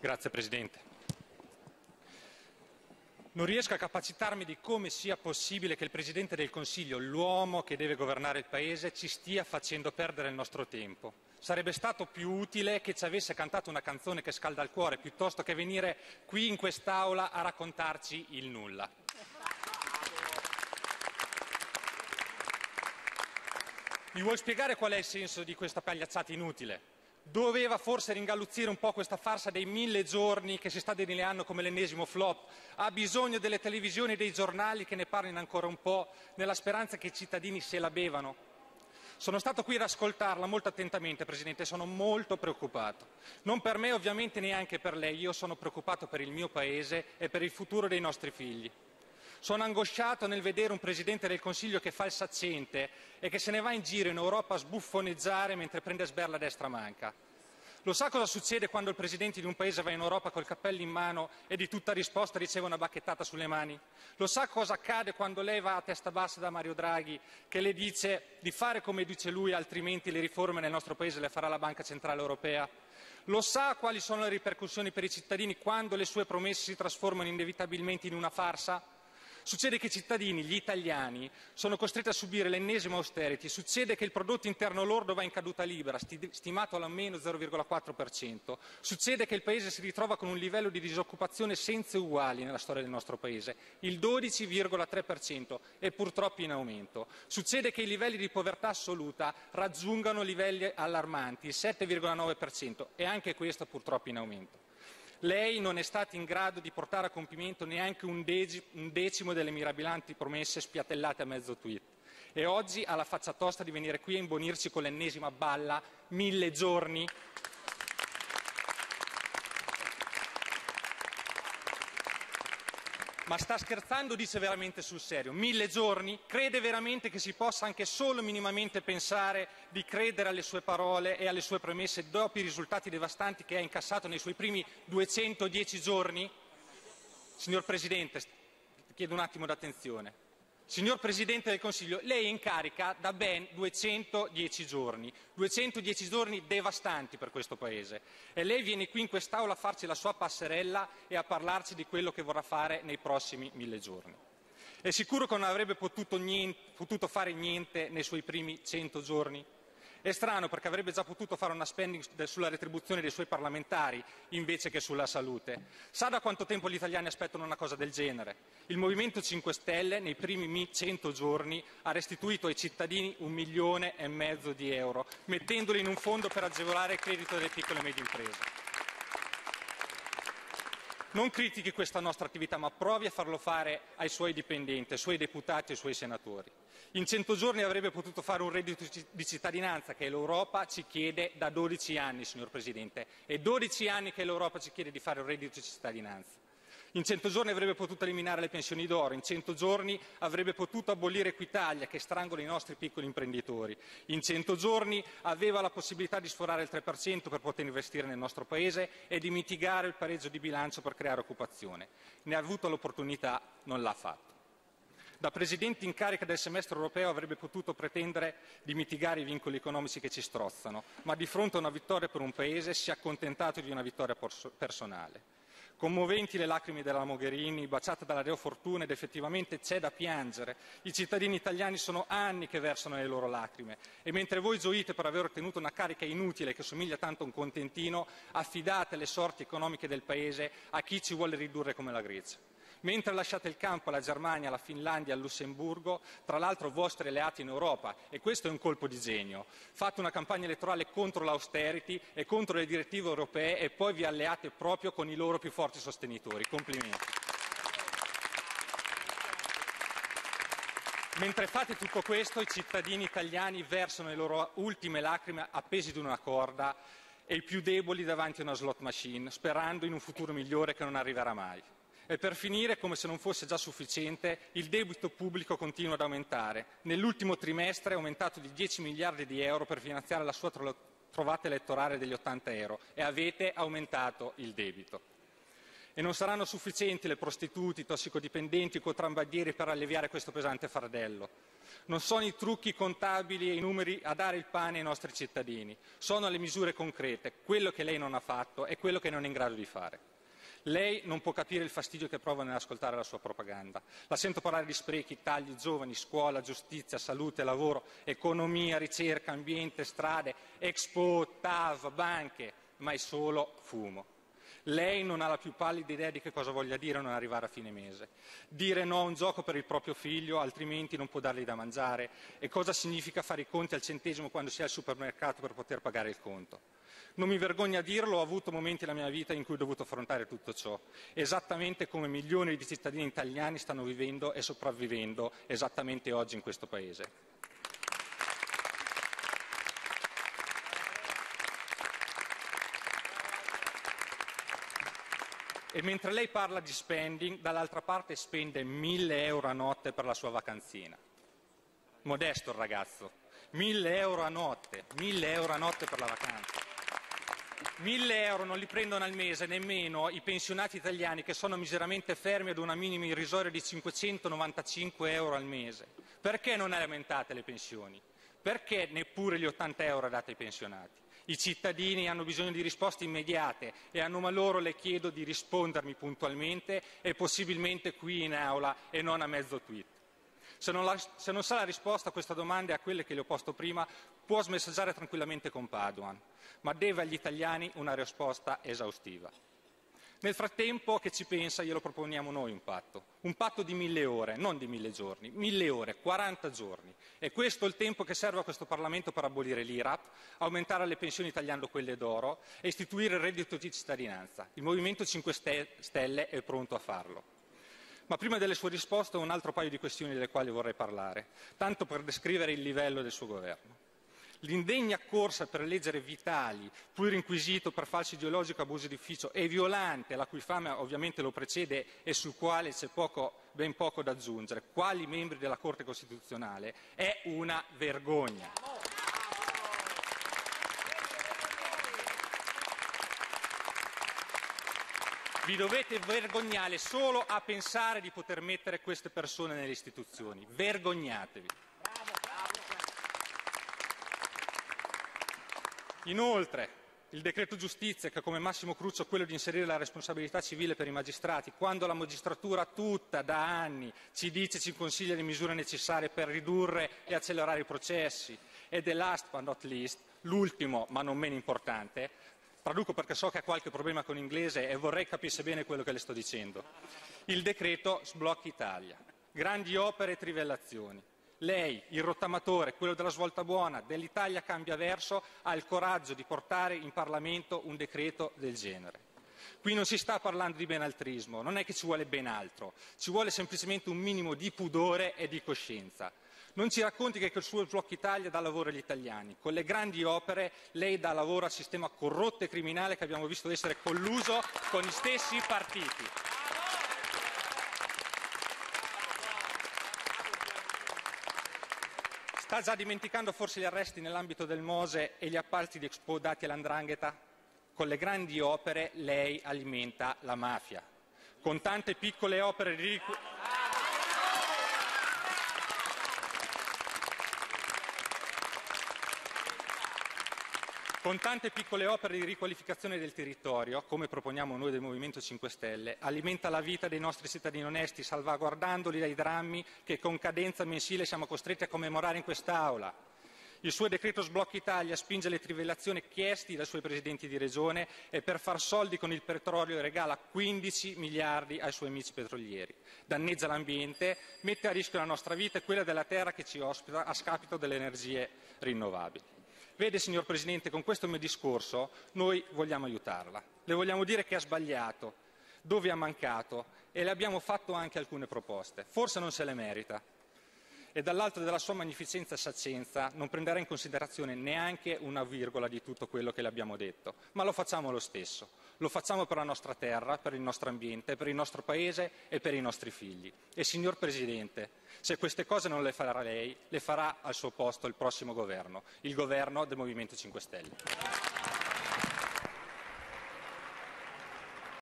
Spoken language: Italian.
Grazie Presidente. Non riesco a capacitarmi di come sia possibile che il Presidente del Consiglio, l'uomo che deve governare il Paese, ci stia facendo perdere il nostro tempo. Sarebbe stato più utile che ci avesse cantato una canzone che scalda il cuore, piuttosto che venire qui in quest'Aula a raccontarci il nulla. Mi vuoi spiegare qual è il senso di questa pagliacciata inutile? Doveva forse ringalluzzire un po' questa farsa dei 1000 giorni che si sta delineando come l'ennesimo flop? Ha bisogno delle televisioni e dei giornali che ne parlino ancora un po', nella speranza che i cittadini se la bevano? Sono stato qui ad ascoltarla molto attentamente, Presidente, e sono molto preoccupato. Non per me, ovviamente, neanche per lei. Io sono preoccupato per il mio Paese e per il futuro dei nostri figli. Sono angosciato nel vedere un Presidente del Consiglio che fa il saccente e che se ne va in giro in Europa a sbuffoneggiare mentre prende sberla a destra manca. Lo sa cosa succede quando il Presidente di un Paese va in Europa col cappello in mano e di tutta risposta riceve una bacchettata sulle mani? Lo sa cosa accade quando lei va a testa bassa da Mario Draghi che le dice di fare come dice lui, altrimenti le riforme nel nostro Paese le farà la Banca Centrale Europea? Lo sa quali sono le ripercussioni per i cittadini quando le sue promesse si trasformano inevitabilmente in una farsa? Succede che i cittadini, gli italiani, sono costretti a subire l'ennesima austerity, succede che il prodotto interno lordo va in caduta libera, stimato almeno 0,4%, succede che il Paese si ritrova con un livello di disoccupazione senza uguali nella storia del nostro Paese, il 12,3% e purtroppo in aumento, succede che i livelli di povertà assoluta raggiungano livelli allarmanti, il 7,9% e anche questo purtroppo in aumento. Lei non è stato in grado di portare a compimento neanche un decimo delle mirabolanti promesse spiattellate a mezzo tweet e oggi ha la faccia tosta di venire qui a imbonirci con l'ennesima balla 1000 giorni. Ma sta scherzando o dice veramente sul serio? 1000 giorni? Crede veramente che si possa anche solo minimamente pensare di credere alle sue parole e alle sue promesse dopo i risultati devastanti che ha incassato nei suoi primi 210 giorni? Signor Presidente, chiedo un attimo d'attenzione. Signor Presidente del Consiglio, lei è in carica da ben 210 giorni devastanti per questo Paese e lei viene qui in quest'Aula a farci la sua passerella e a parlarci di quello che vorrà fare nei prossimi 1000 giorni. È sicuro che non avrebbe potuto fare niente nei suoi primi 100 giorni? È strano perché avrebbe già potuto fare una spending sulla retribuzione dei suoi parlamentari invece che sulla salute. Sa da quanto tempo gli italiani aspettano una cosa del genere? Il Movimento 5 Stelle nei primi 100 giorni ha restituito ai cittadini 1,5 milioni di euro, mettendoli in un fondo per agevolare il credito delle piccole e medie imprese. Non critichi questa nostra attività, ma provi a farlo fare ai suoi dipendenti, ai suoi deputati e ai suoi senatori. In 100 giorni avrebbe potuto fare un reddito di cittadinanza che l'Europa ci chiede da 12 anni, signor Presidente. È 12 anni che l'Europa ci chiede di fare un reddito di cittadinanza. In 100 giorni avrebbe potuto eliminare le pensioni d'oro, in 100 giorni avrebbe potuto abolire Equitalia che strangola i nostri piccoli imprenditori, in 100 giorni aveva la possibilità di sforare il 3% per poter investire nel nostro Paese e di mitigare il pareggio di bilancio per creare occupazione. Ne ha avuto l'opportunità, non l'ha fatto. Da Presidente in carica del semestre europeo avrebbe potuto pretendere di mitigare i vincoli economici che ci strozzano, ma di fronte a una vittoria per un Paese si è accontentato di una vittoria personale. Commoventi le lacrime della Mogherini, baciate dalla Deo Fortuna ed effettivamente c'è da piangere. I cittadini italiani sono anni che versano le loro lacrime e mentre voi gioite per aver ottenuto una carica inutile che somiglia tanto a un contentino, affidate le sorti economiche del Paese a chi ci vuole ridurre come la Grecia. Mentre lasciate il campo alla Germania, alla Finlandia, al Lussemburgo, tra l'altro vostri alleati in Europa, e questo è un colpo di genio, fate una campagna elettorale contro l'austerity e contro le direttive europee e poi vi alleate proprio con i loro più forti sostenitori. Complimenti. Mentre fate tutto questo, i cittadini italiani versano le loro ultime lacrime appesi ad una corda e i più deboli davanti a una slot machine, sperando in un futuro migliore che non arriverà mai. E per finire, come se non fosse già sufficiente, il debito pubblico continua ad aumentare. Nell'ultimo trimestre è aumentato di 10 miliardi di euro per finanziare la sua trovata elettorale degli 80 euro e avete aumentato il debito. E non saranno sufficienti le prostitute, i tossicodipendenti, i contrabbandieri per alleviare questo pesante fardello. Non sono i trucchi contabili e i numeri a dare il pane ai nostri cittadini, sono le misure concrete, quello che lei non ha fatto e quello che non è in grado di fare. Lei non può capire il fastidio che prova nell'ascoltare la sua propaganda. La sento parlare di sprechi, tagli, giovani, scuola, giustizia, salute, lavoro, economia, ricerca, ambiente, strade, Expo, TAV, banche, ma è solo fumo. Lei non ha la più pallida idea di che cosa voglia dire non arrivare a fine mese. Dire no a un gioco per il proprio figlio, altrimenti non può dargli da mangiare. E cosa significa fare i conti al centesimo quando si è al supermercato per poter pagare il conto. Non mi vergogno a dirlo, ho avuto momenti nella mia vita in cui ho dovuto affrontare tutto ciò, esattamente come milioni di cittadini italiani stanno vivendo e sopravvivendo esattamente oggi in questo Paese. E mentre lei parla di spending, dall'altra parte spende 1.000 euro a notte per la sua vacanzina. Modesto il ragazzo, 1.000 euro a notte, 1.000 euro a notte per la vacanza. 1.000 euro non li prendono al mese nemmeno i pensionati italiani che sono miseramente fermi ad una minima irrisoria di 595 euro al mese. Perché non aumentate le pensioni? Perché neppure gli 80 euro date ai pensionati? I cittadini hanno bisogno di risposte immediate e a nome loro le chiedo di rispondermi puntualmente e possibilmente qui in aula e non a mezzo tweet. Se non sa la risposta a questa domanda e a quelle che le ho posto prima, può smessaggiare tranquillamente con Padoan, ma deve agli italiani una risposta esaustiva. Nel frattempo, che ci pensa, glielo proponiamo noi un patto di 1.000 ore, non di 1.000 giorni, 1.000 ore, 40 giorni. E questo è il tempo che serve a questo Parlamento per abolire l'IRAP, aumentare le pensioni tagliando quelle d'oro e istituire il reddito di cittadinanza. Il Movimento 5 Stelle è pronto a farlo. Ma prima delle sue risposte ho un altro paio di questioni delle quali vorrei parlare, tanto per descrivere il livello del suo governo. L'indegna corsa per eleggere Vitali, plurinquisito per falso ideologico abuso d'ufficio e Violante, la cui fama ovviamente lo precede e sul quale c'è ben poco da aggiungere, quali membri della Corte Costituzionale, è una vergogna. Vi dovete vergognare solo a pensare di poter mettere queste persone nelle istituzioni. Vergognatevi. Inoltre, il decreto giustizia, che ha come massimo cruccio quello di inserire la responsabilità civile per i magistrati, quando la magistratura tutta da anni ci dice, ci consiglia le misure necessarie per ridurre e accelerare i processi. Ed è last but not least, l'ultimo ma non meno importante, traduco perché so che ha qualche problema con l'inglese e vorrei capisse bene quello che le sto dicendo. Il decreto sblocca Italia, grandi opere e trivellazioni. Lei, il rottamatore, quello della svolta buona, dell'Italia cambia verso, ha il coraggio di portare in Parlamento un decreto del genere. Qui non si sta parlando di benaltrismo, non è che ci vuole ben altro, ci vuole semplicemente un minimo di pudore e di coscienza. Non ci racconti che col suo sblocca Italia dà lavoro agli italiani. Con le grandi opere lei dà lavoro al sistema corrotto e criminale che abbiamo visto essere colluso con gli stessi partiti. Sta già dimenticando forse gli arresti nell'ambito del Mose e gli appalti di Expo dati all''ndrangheta? Con le grandi opere lei alimenta la mafia. Con tante piccole opere di riqualificazione del territorio, come proponiamo noi del Movimento 5 Stelle, alimenta la vita dei nostri cittadini onesti, salvaguardandoli dai drammi che con cadenza mensile siamo costretti a commemorare in quest'Aula. Il suo decreto sblocca Italia spinge le trivellazioni chiesti dai suoi presidenti di regione e per far soldi con il petrolio regala 15 miliardi ai suoi amici petrolieri. Danneggia l'ambiente, mette a rischio la nostra vita e quella della terra che ci ospita a scapito delle energie rinnovabili. Vede, signor Presidente, con questo mio discorso noi vogliamo aiutarla. Le vogliamo dire che ha sbagliato, dove ha mancato e le abbiamo fatto anche alcune proposte. Forse non se le merita. E dall'alto della sua magnificenza e saccenza non prenderà in considerazione neanche una virgola di tutto quello che le abbiamo detto, ma lo facciamo lo stesso. Lo facciamo per la nostra terra, per il nostro ambiente, per il nostro Paese e per i nostri figli. E signor Presidente, se queste cose non le farà lei, le farà al suo posto il prossimo governo, il governo del Movimento 5 Stelle.